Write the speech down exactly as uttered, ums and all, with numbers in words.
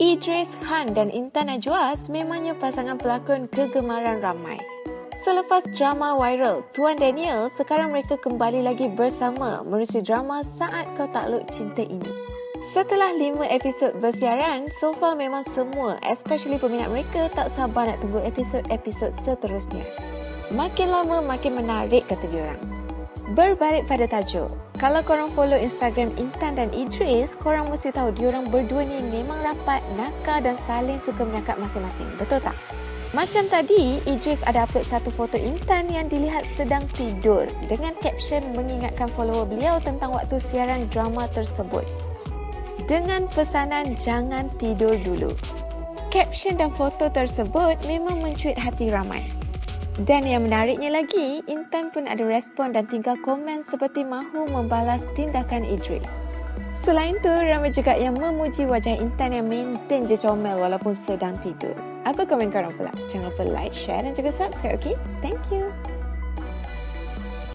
Idris Khan dan Intan Najwas memangnya pasangan pelakon kegemaran ramai. Selepas drama viral Tuan Daniel, sekarang mereka kembali lagi bersama menerusi drama Saat Kau Takluk Cinta Ini. Setelah lima episod bersiaran, so far memang semua, especially peminat mereka, tak sabar nak tunggu episod-episod seterusnya. Makin lama makin menarik, kata diorang. Berbalik pada tajuk, kalau korang follow Instagram Intan dan Idris, korang mesti tahu diorang berdua ni memang rapat, nakal dan saling suka menyakap masing-masing. Betul tak? Macam tadi, Idris ada upload satu foto Intan yang dilihat sedang tidur dengan caption mengingatkan follower beliau tentang waktu siaran drama tersebut. Dengan pesanan jangan tidur dulu. Caption dan foto tersebut memang mencuit hati ramai. Dan yang menariknya lagi, Intan pun ada respon dan tinggal komen seperti mahu membalas tindakan Idris. Selain tu, ramai juga yang memuji wajah Intan yang maintain je comel walaupun sedang tidur. Apa komen korang pula? Jangan lupa like, share dan juga subscribe, okay? Thank you!